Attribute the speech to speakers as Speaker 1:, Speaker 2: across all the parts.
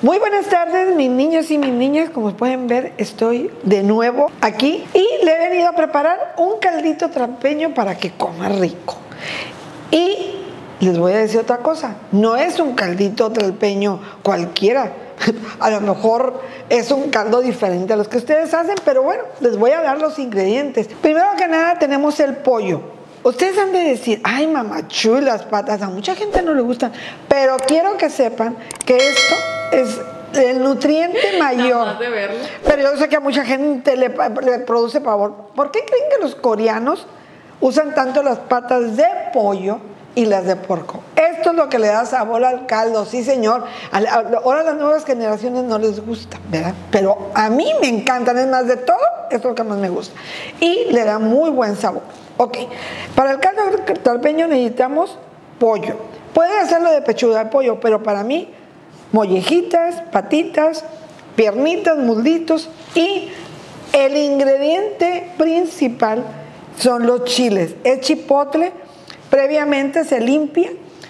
Speaker 1: Muy buenas tardes, mis niños y mis niñas. Como pueden ver, estoy de nuevo aquí y le he venido a preparar un caldito trampeño para que coma rico. Y les voy a decir otra cosa, no es un caldito trampeño cualquiera. A lo mejor es un caldo diferente a los que ustedes hacen, pero bueno, les voy a dar los ingredientes. Primero que nada tenemos el pollo. Ustedes han de decir, ay mamá, chuy, las patas, a mucha gente no le gustan, pero quiero que sepan que esto es el nutriente mayor.
Speaker 2: Nada más de verlo.
Speaker 1: Pero yo sé que a mucha gente le produce pavor. ¿Por qué creen que los coreanos usan tanto las patas de pollo y las de puerco? Esto es lo que le da sabor al caldo, sí señor. Ahora a las nuevas generaciones no les gusta, ¿verdad? Pero a mí me encantan, es más de todo, esto es lo que más me gusta. Y le da muy buen sabor. Ok, para el caldo trampeño necesitamos pollo. Pueden hacerlo de pechuga de pollo, pero para mí, mollejitas, patitas, piernitas, muslitos. Y el ingrediente principal son los chiles. Es chipotle, previamente se limpia,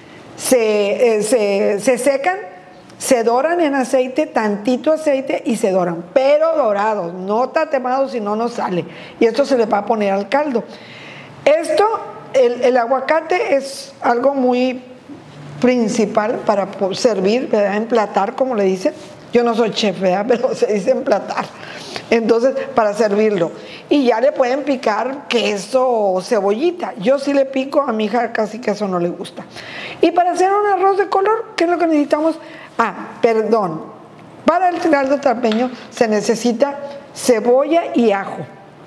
Speaker 1: se secan, se doran en aceite, tantito aceite y se doran, pero dorados, no tatemados, si no, no sale. Y esto se le va a poner al caldo. Esto, el aguacate es algo muy principal para servir, ¿verdad? Emplatar, como le dicen. Yo no soy chef, ¿verdad? Pero se dice emplatar. Entonces, para servirlo. Y ya le pueden picar queso o cebollita. Yo sí le pico, a mi hija casi queso no le gusta. Y para hacer un arroz de color, ¿qué es lo que necesitamos? Para el caldo trampeño se necesita cebolla y ajo.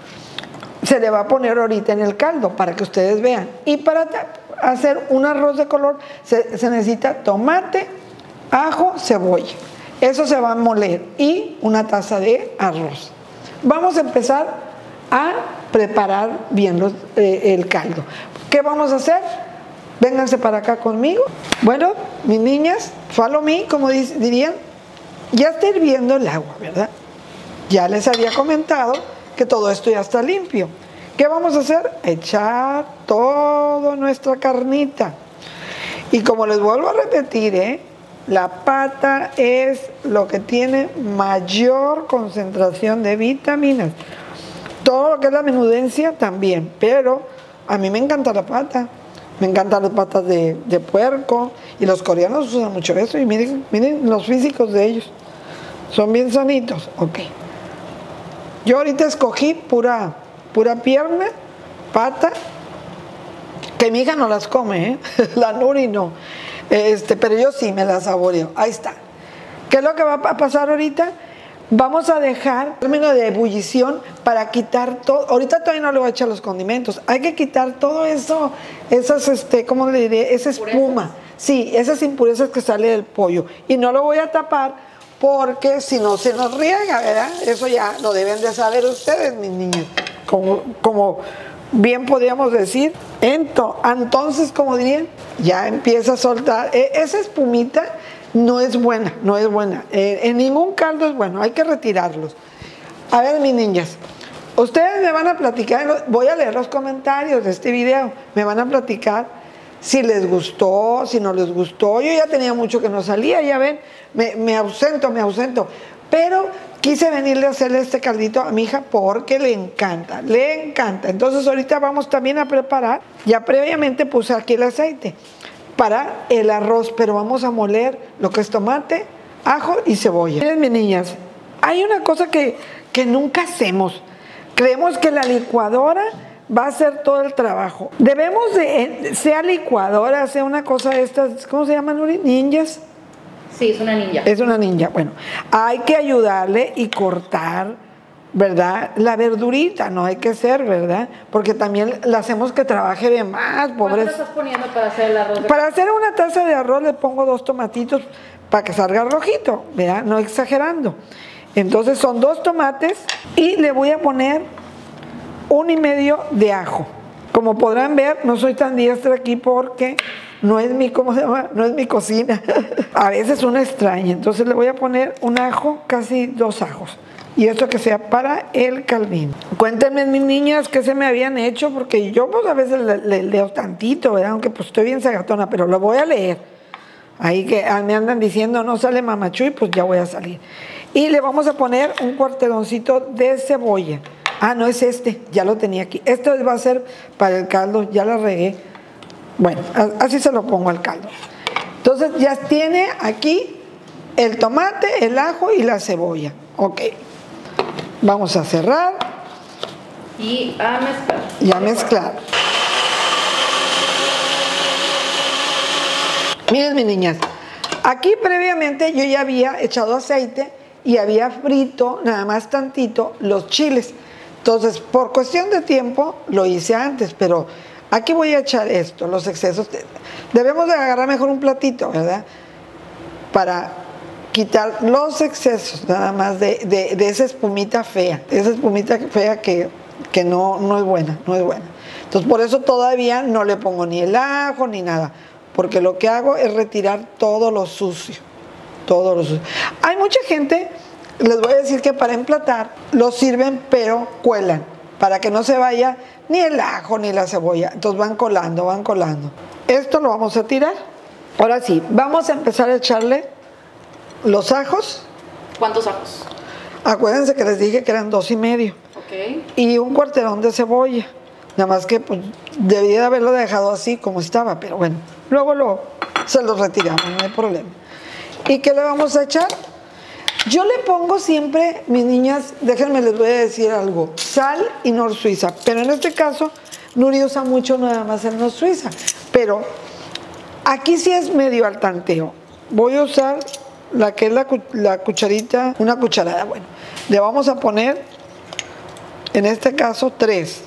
Speaker 1: Se le va a poner ahorita en el caldo para que ustedes vean. Y para hacer un arroz de color se necesita tomate, ajo, cebolla. Eso se va a moler y una taza de arroz. Vamos a empezar a preparar bien el caldo. ¿Qué vamos a hacer? Vénganse para acá conmigo. Bueno, mis niñas, follow me, como dirían. Ya está hirviendo el agua, ¿verdad? Ya les había comentado que todo esto ya está limpio. ¿Qué vamos a hacer? Echar toda nuestra carnita. Y como les vuelvo a repetir, la pata es lo que tiene mayor concentración de vitaminas. Todo lo que es la menudencia también, pero a mí me encanta la pata. Me encantan las patas de puerco. Y los coreanos usan mucho eso. Y miren los físicos de ellos. Son bien sanitos. Ok. Yo ahorita escogí pura pierna, pata, que mi hija no las come, la Nuri no, pero yo sí me las saboreo. Ahí está. ¿Qué es lo que va a pasar ahorita? Vamos a dejar término de ebullición para quitar todo. Ahorita todavía no le voy a echar los condimentos. Hay que quitar todo eso, esas, ¿cómo le diré? Esa espuma. Sí, esas impurezas que sale del pollo. Y no lo voy a tapar, porque si no se nos riega, ¿verdad? Eso ya lo deben de saber ustedes, mis niños. Como bien podríamos decir. Entonces, como dirían, ya empieza a soltar. Esa espumita no es buena, no es buena. En ningún caldo es bueno, hay que retirarlos. A ver, mis niñas, ustedes me van a platicar, voy a leer los comentarios de este video, me van a platicar si les gustó, si no les gustó. Yo ya tenía mucho que no salía, ya ven, me ausento, pero quise venirle a hacerle este caldito a mi hija porque le encanta, Entonces ahorita vamos también a preparar, ya previamente puse aquí el aceite para el arroz, pero vamos a moler lo que es tomate, ajo y cebolla. Miren, mis niñas, hay una cosa que nunca hacemos. Creemos que la licuadora va a hacer todo el trabajo. Debemos de, sea licuadora, sea una cosa de estas, ¿cómo se llaman, Nuri? ¿Ninjas?
Speaker 2: Sí, es una ninja.
Speaker 1: Es una ninja. Bueno, hay que ayudarle y cortar, ¿verdad? La verdurita, no hay que ser, ¿verdad? Porque también la hacemos que trabaje de más, pobres.
Speaker 2: ¿Cuánto le estás poniendo para hacer el arroz?
Speaker 1: Para hacer una taza de arroz le pongo 2 tomatitos para que salga rojito, ¿verdad? No exagerando. Entonces son 2 tomates y le voy a poner 1,5 de ajo. Como podrán ver, no soy tan diestra aquí porque no es mi, ¿cómo se llama? No es mi cocina. A veces uno extraña. Entonces le voy a poner un ajo, casi 2 ajos. Y esto que sea para el caldín. Cuéntenme, mis niñas, qué se me habían hecho, porque yo pues a veces le leo tantito, ¿verdad? Aunque pues estoy bien sagatona, pero lo voy a leer. Ahí que me andan diciendo, no sale Mamachuy, pues ya voy a salir. Y le vamos a poner un cuarteroncito de cebolla. Ah, no es este, ya lo tenía aquí. Esto va a ser para el caldo, ya lo regué. Bueno, así se lo pongo al caldo. Entonces ya tiene aquí el tomate, el ajo y la cebolla. Ok. Vamos a cerrar.
Speaker 2: Y a mezclar.
Speaker 1: Y a mezclar. Miren, mis niñas, aquí previamente yo ya había echado aceite y había frito nada más tantito los chiles. Entonces, por cuestión de tiempo lo hice antes, pero aquí voy a echar esto, los excesos. Debemos de agarrar mejor un platito, ¿verdad? Para quitar los excesos nada más de esa espumita fea, que no es buena, no es buena. Entonces, por eso todavía no le pongo ni el ajo ni nada. Porque lo que hago es retirar todo lo sucio, todo lo sucio. Hay mucha gente, les voy a decir que para emplatar lo sirven pero cuelan, para que no se vaya ni el ajo ni la cebolla. Entonces van colando, van colando. Esto lo vamos a tirar. Ahora sí, vamos a empezar a echarle los ajos.
Speaker 2: ¿Cuántos ajos?
Speaker 1: Acuérdense que les dije que eran 2,5.
Speaker 2: Ok.
Speaker 1: Y un cuarterón de cebolla. Nada más que pues, debía de haberlo dejado así como estaba, pero bueno, luego se los retiramos, no hay problema. ¿Y qué le vamos a echar? Yo le pongo siempre, mis niñas, déjenme les voy a decir algo, sal y Nor Suiza, pero en este caso Nuri usa mucho nada más el Nor Suiza, pero aquí sí es medio al tanteo. Voy a usar la que es la cucharita, una cucharada, bueno, le vamos a poner, en este caso 3.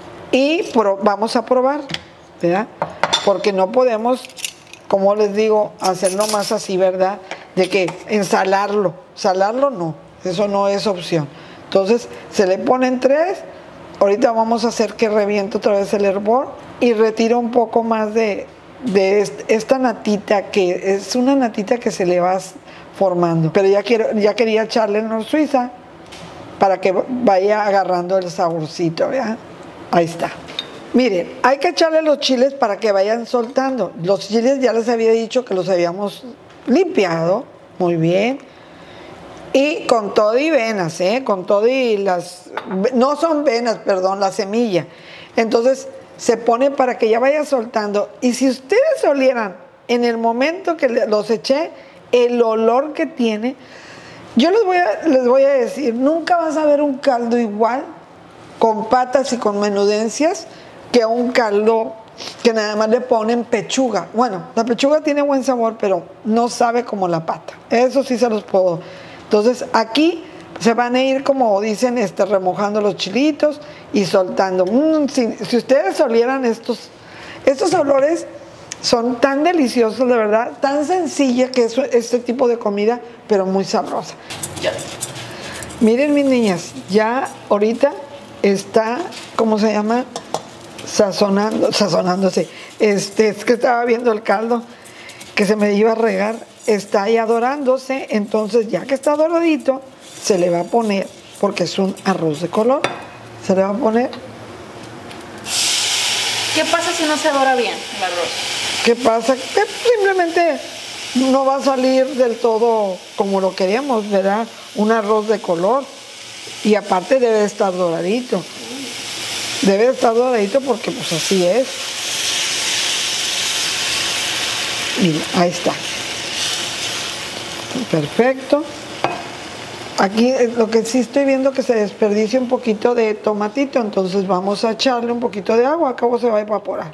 Speaker 1: Y vamos a probar, ¿verdad? Porque no podemos, como les digo, hacerlo más así, ¿verdad? De que ensalarlo. Salarlo no, eso no es opción. Entonces, se le ponen 3. Ahorita vamos a hacer que reviente otra vez el hervor y retiro un poco más de esta natita, que es una natita que se le va formando. Pero ya quería echarle en Nor Suiza para que vaya agarrando el saborcito, ¿verdad? Ahí está. Miren, hay que echarle los chiles para que vayan soltando. Los chiles ya les había dicho que los habíamos limpiado. Muy bien. Y con todo y venas, con todo y las... No son venas, perdón, la semilla. Entonces se pone para que ya vaya soltando. Y si ustedes olieran en el momento que los eché, el olor que tiene... Yo les voy a decir, nunca vas a ver un caldo igual con patas y con menudencias que un caldo que nada más le ponen pechuga. Bueno, la pechuga tiene buen sabor, pero no sabe como la pata. Eso sí se los puedo. Entonces aquí se van a ir, como dicen, remojando los chilitos y soltando. Si ustedes olieran estos olores, son tan deliciosos, de verdad, tan sencilla que es este tipo de comida, pero muy sabrosa.
Speaker 2: Ya.
Speaker 1: Miren, mis niñas, ya ahorita está, ¿cómo se llama? Sazonándose. Es que estaba viendo el caldo que se me iba a regar, está ya dorándose. Entonces, ya que está doradito, se le va a poner, porque es un arroz de color, se le va a poner.
Speaker 2: ¿Qué pasa si no se dora bien el arroz?
Speaker 1: ¿Qué pasa? Que simplemente no va a salir del todo como lo queríamos, ¿verdad? Un arroz de color. Y aparte debe estar doradito. Debe estar doradito porque pues así es. Mira, ahí está. Perfecto. Aquí lo que sí estoy viendo que se desperdicia un poquito de tomatito, entonces vamos a echarle un poquito de agua, acabo se va a evaporar.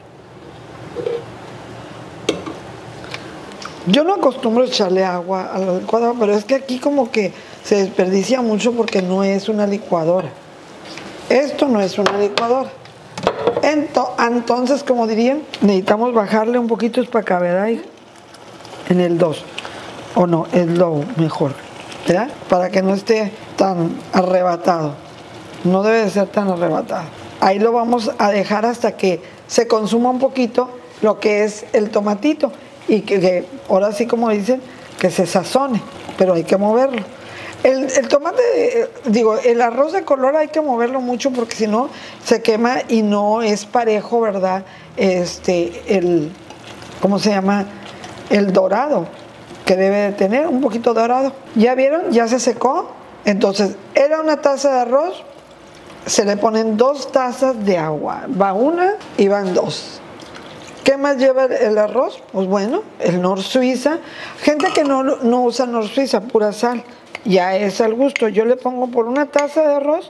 Speaker 1: Yo no acostumbro echarle agua a la licuadora, pero es que aquí como que se desperdicia mucho porque no es una licuadora. Esto no es una licuadora. Entonces, como dirían, necesitamos bajarle un poquito para acá, ¿verdad? En el 2. O no, el low mejor, ¿verdad? Para que no esté tan arrebatado. No debe de ser tan arrebatado. Ahí lo vamos a dejar hasta que se consuma un poquito lo que es el tomatito. Y que ahora sí, como dicen, que se sazone, pero hay que moverlo. El tomate, el arroz de color hay que moverlo mucho porque si no se quema y no es parejo, ¿verdad? ¿Cómo se llama? el dorado que debe de tener, un poquito dorado. ¿Ya vieron? Ya se secó. Entonces, era una taza de arroz, se le ponen 2 tazas de agua. Va una y van 2. ¿Qué más lleva el arroz? Pues bueno, el Nor Suiza. Gente que no usa Nor Suiza, pura sal. Ya es al gusto. Yo le pongo por una taza de arroz.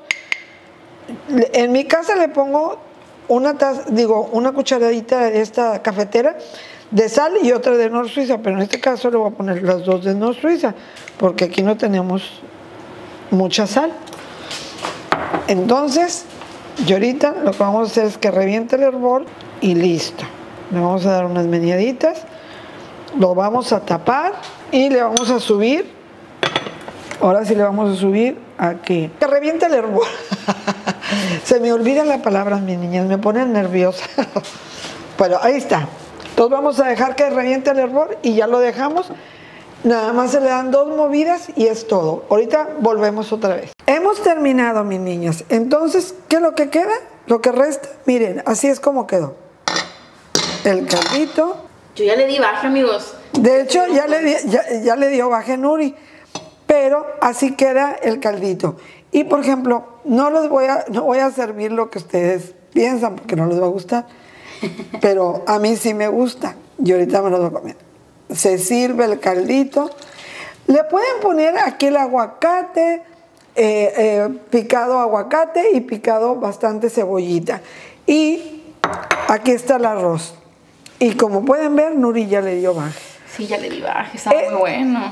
Speaker 1: En mi casa le pongo una cucharadita de esta cafetera de sal y otra de Nor Suiza, pero en este caso le voy a poner las 2 de Nor Suiza, porque aquí no tenemos mucha sal. Entonces, yo ahorita lo que vamos a hacer es que reviente el hervor y listo. Le vamos a dar unas meneaditas, lo vamos a tapar y le vamos a subir. Ahora sí le vamos a subir aquí. Que reviente el hervor. Se me olvida la palabra, mis niñas, me ponen nerviosa. Bueno, ahí está. Entonces vamos a dejar que reviente el hervor y ya lo dejamos. Nada más se le dan 2 movidas y es todo. Ahorita volvemos otra vez. Hemos terminado, mis niñas. Entonces, ¿qué es lo que queda? Lo que resta, miren, así es como quedó. El caldito.
Speaker 2: Yo ya le di baje, amigos.
Speaker 1: De hecho, ya le dio baje Nuri. Pero así queda el caldito. Y por ejemplo, no voy a servir lo que ustedes piensan porque no les va a gustar. Pero a mí sí me gusta. Y ahorita me lo voy a comer. Se sirve el caldito. Le pueden poner aquí el aguacate, picado aguacate y picado bastante cebollita. Y aquí está el arroz. Y como pueden ver, Nuri ya le dio baje.
Speaker 2: Sí, ya le di baje, está muy bueno.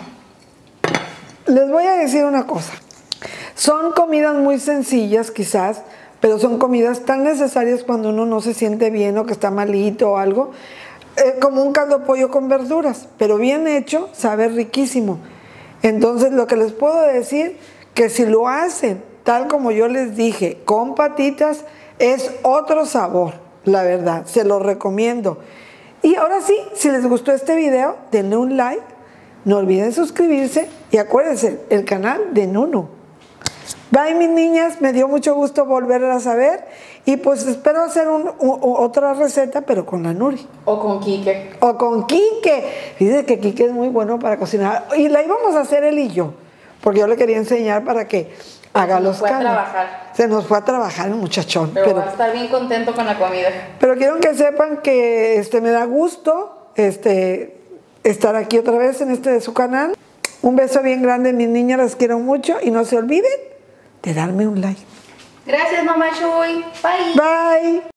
Speaker 1: Les voy a decir una cosa. Son comidas muy sencillas quizás, pero son comidas tan necesarias cuando uno no se siente bien o que está malito o algo. Como un caldo de pollo con verduras, pero bien hecho, sabe riquísimo. Entonces lo que les puedo decir, que si lo hacen tal como yo les dije, con patitas, es otro sabor, la verdad, se lo recomiendo. Y ahora sí, si les gustó este video, denle un like, no olviden suscribirse y acuérdense, el canal de Nunu. Bye, mis niñas, me dio mucho gusto volverlas a ver y pues espero hacer otra receta, pero con la Nuri.
Speaker 2: O con Quique.
Speaker 1: O con Quique. Dice que Quique es muy bueno para cocinar. Y la íbamos a hacer él y yo, porque yo le quería enseñar para que haga los caldos. Se nos fue a trabajar el muchachón.
Speaker 2: Pero va a estar bien contento con la comida.
Speaker 1: Pero quiero que sepan que me da gusto estar aquí otra vez en de su canal. Un beso bien grande, mis niñas, las quiero mucho y no se olviden de darme un like.
Speaker 2: Gracias, mamá Chuy. Bye.
Speaker 1: Bye.